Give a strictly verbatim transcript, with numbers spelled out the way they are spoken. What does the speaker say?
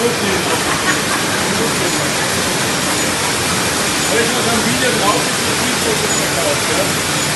Wenn man dann wieder drauf ist, ist es nicht so verkauft, ja?